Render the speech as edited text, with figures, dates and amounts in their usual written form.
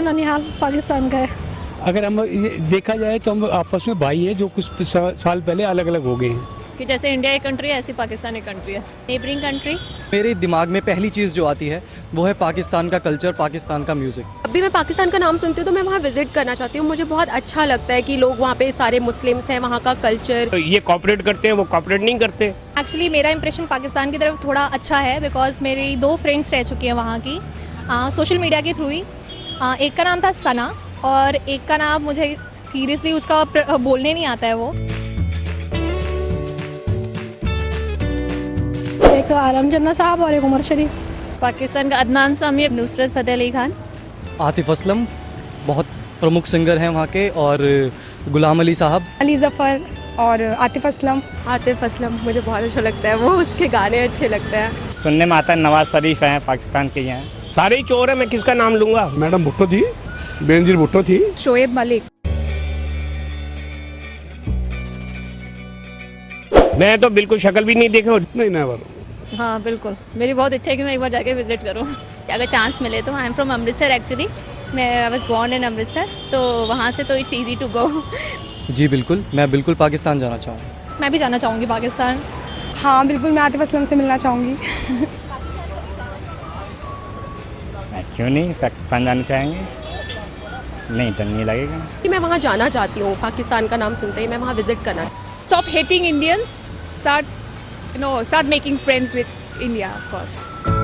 ननिहाल पाकिस्तान का है। अगर हम देखा जाए तो हम आपस में भाई हैं जो कुछ साल पहले अलग अलग हो गए हैं। कि जैसे इंडिया एक कंट्री है ऐसी पाकिस्तान एक कंट्री है, नेबरिंग कंट्री। मेरे दिमाग में पहली चीज़ जो आती है वो है पाकिस्तान का कल्चर, पाकिस्तान का म्यूज़िक। जब भी मैं पाकिस्तान का नाम सुनती हूँ तो मैं वहाँ विजिट करना चाहती हूँ। मुझे बहुत अच्छा लगता है कि लोग वहाँ पे सारे मुस्लिम्स हैं, वहाँ का कल्चर। तो ये कॉपरेट करते हैं, वो कॉपरेट नहीं करते। एक्चुअली मेरा इंप्रेशन पाकिस्तान की तरफ थोड़ा अच्छा है बिकॉज मेरी 2 फ्रेंड्स रह चुकी हैं वहाँ की सोशल मीडिया के थ्रू ही। एक का नाम था सना और एक का नाम मुझे सीरियसली उसका बोलने नहीं आता है वो। एक आलम जन्ना साहब और एक उमर शरीफ। पाकिस्तान का अदनान सामी, नुसरत फ़तेह अली खान, आतिफ असलम बहुत प्रमुख सिंगर हैं वहाँ के, और गुलाम अली साहब, अली जफ़र और आतिफ असलम। आतिफ असलम मुझे बहुत अच्छा लगता है, वो उसके गाने अच्छे लगते हैं। सुनने में आता है नवाज शरीफ हैं पाकिस्तान के, यहाँ सारे ही चोर हैं, मैं किसका नाम लूँगा। मैडम भुट्टो थी, बेनजीर भुट्टो थी। शोएब मलिक। मैं तो बिल्कुल शक्ल भी नहीं देखा। नहीं नेवर। हाँ बिल्कुल, मेरी बहुत इच्छा है कि मैं एक बार जाके विजिट करूँ। अगर चांस मिले तो। I am from Amritsar actually, मैं I was born in Amritsar, तो वहाँ से तो इट्स ईजी टू गो। जी बिल्कुल, मैं बिल्कुल पाकिस्तान जाना चाहूँगा। मैं भी जाना चाहूँगी पाकिस्तान। हाँ बिल्कुल, मैं आतिफ असलम से मिलना चाहूँगी। क्यों नहीं, पाकिस्तान जाना चाहेंगे, नहीं डर नहीं लगेगा कि मैं वहाँ जाना चाहती हूँ। पाकिस्तान का नाम सुनते ही मैं वहाँ विजिट करना। Stop hating Indians, start making friends with India, of course.